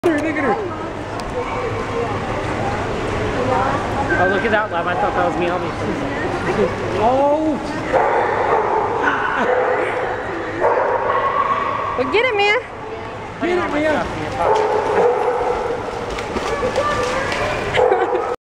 Look at her. Oh, look at that love. I thought that was me on me. Oh! Well, get it, man. Get it, man.